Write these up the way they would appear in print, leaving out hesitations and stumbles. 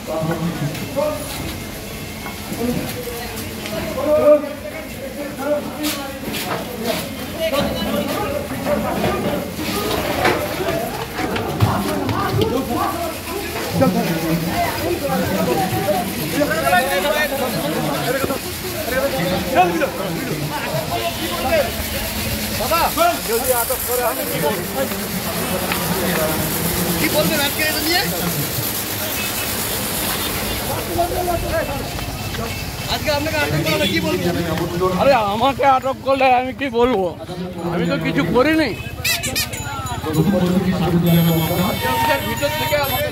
কি বলবেন আজকে এটা নিয়ে? আজকে আপনাকে আটক করা হলো, কি বলবেন? আরে আমাকে আটক করলে আমি কি বলবো? আমি তো কিছু করিনি। ভিতর থেকে আমাকে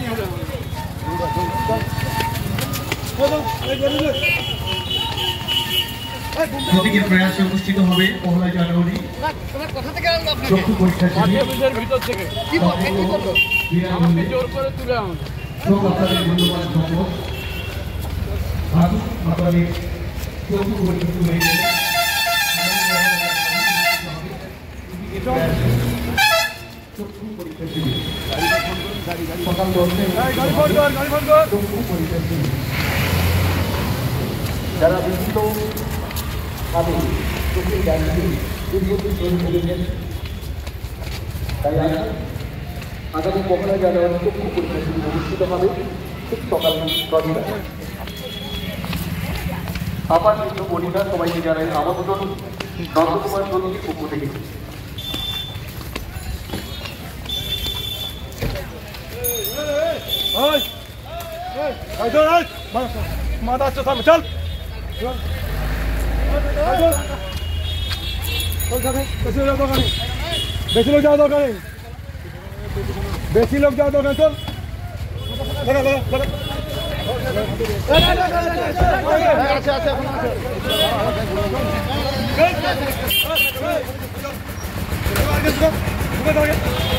প্রতীকের প্রয়াসে অনুষ্ঠিত হবে 1 জানুয়ারি কোথা থেকে আনলো আপনাকে? চক্ষু পরীক্ষা ভিতর থেকে কি বলবো? আমাকে জোর করে তুলে আনো। আপনাদের মূল্যবান সম্পদ ভাবুন আপনাদের চক্ষু পরীক্ষিত হয়েছে চক্ষু পরীক্ষা শিবির সকাল 10টায় চক্ষু পরীক্ষা শিবির যারা বিভিন্ন ভাবে চোখের জ্ঞানকে দীর্ঘদিন তৈরি করেছেন তাই আগামী 1 জানুয়ারি চক্ষু পরীক্ষা শিবির অনুষ্ঠিত হবে ঠিক সকাল 10টায়। আপার কিন্তু বনিতা সবাইকে জানাই আমন্ত্রণ নন্দকুমার চৌধুরীর পক্ষ থেকে। মাথা চল চল বেশি লোক যাওয়া দরকার নেই, বেশি লোক যাওয়া দরকার। চল আছে